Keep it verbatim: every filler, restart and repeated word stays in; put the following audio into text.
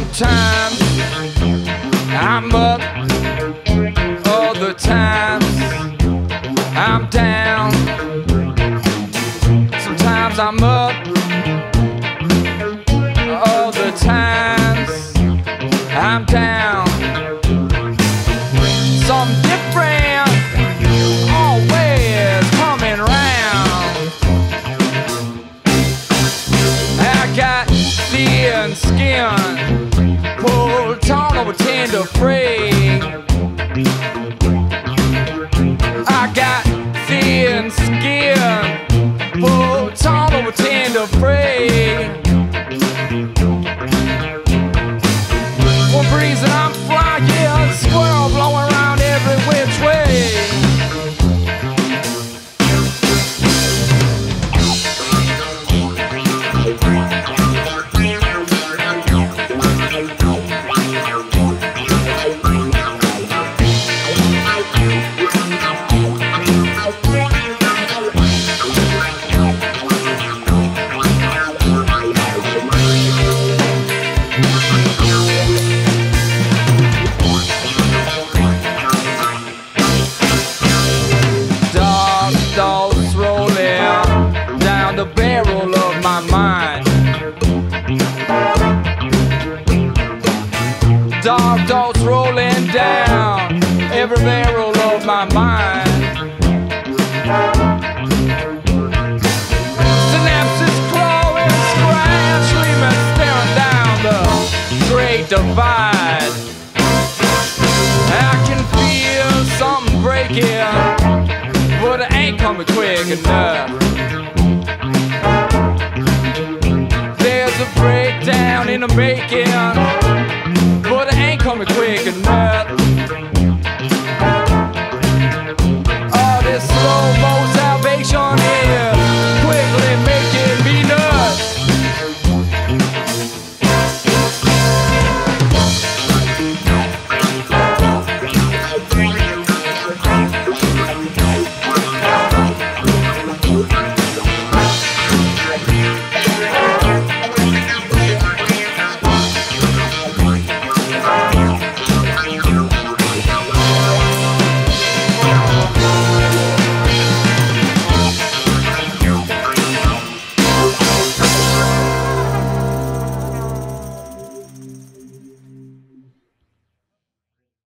Sometimes I'm up, other times I'm down. Sometimes I'm up, other times I'm down. Something different always coming round. I got thin skin, pulled torn over tender free. I got thin skin, pulled torn over tender free. One breeze and I'm flying, squirrel blowing around every which way. Dark thoughts rolling down every barrel of my mind. Synapses clawing, scratch, leaving, staring down the great divide. I can feel something breaking, but it ain't coming quick enough. There's a breakdown in the making, but it ain't coming quick enough.